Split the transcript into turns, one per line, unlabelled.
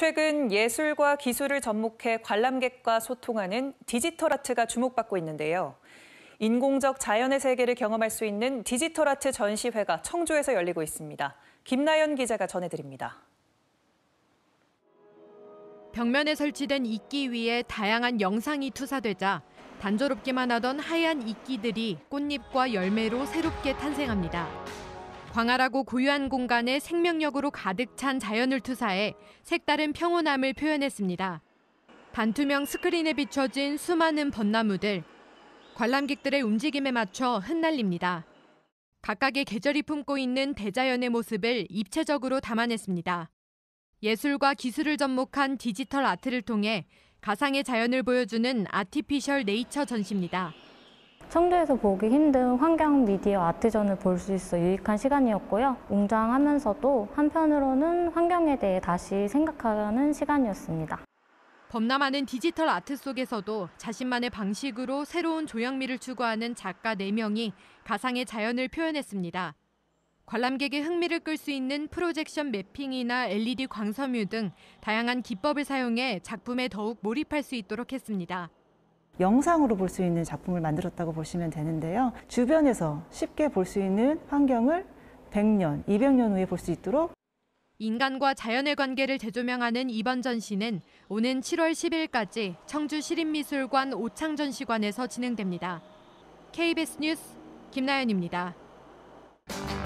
최근 예술과 기술을 접목해 관람객과 소통하는 디지털 아트가 주목받고 있는데요. 인공적 자연의 세계를 경험할 수 있는 디지털 아트 전시회가 청주에서 열리고 있습니다. 김나연 기자가 전해드립니다.
벽면에 설치된 이끼 위에 다양한 영상이 투사되자 단조롭기만 하던 하얀 이끼들이 꽃잎과 열매로 새롭게 탄생합니다. 광활하고 고요한 공간에 생명력으로 가득 찬 자연을 투사해 색다른 평온함을 표현했습니다. 반투명 스크린에 비춰진 수많은 벚나무들, 관람객들의 움직임에 맞춰 흩날립니다. 각각의 계절이 품고 있는 대자연의 모습을 입체적으로 담아냈습니다. 예술과 기술을 접목한 디지털 아트를 통해 가상의 자연을 보여주는 아티피셜 네이처 전시입니다.
청주에서 보기 힘든 환경 미디어 아트전을 볼 수 있어 유익한 시간이었고요. 웅장하면서도 한편으로는 환경에 대해 다시 생각하는 시간이었습니다.
범람하는 디지털 아트 속에서도 자신만의 방식으로 새로운 조형미를 추구하는 작가 4명이 가상의 자연을 표현했습니다. 관람객의 흥미를 끌 수 있는 프로젝션 매핑이나 LED 광섬유 등 다양한 기법을 사용해 작품에 더욱 몰입할 수 있도록 했습니다.
영상으로 볼 수 있는 작품을 만들었다고 보시면 되는데요. 주변에서 쉽게 볼 수 있는 환경을 100년, 200년 후에 볼 수 있도록
인간과 자연의 관계를 재조명하는 이번 전시는 오는 7월 10일까지 청주 시립미술관 오창전시관에서 진행됩니다. KBS 뉴스 김나연입니다.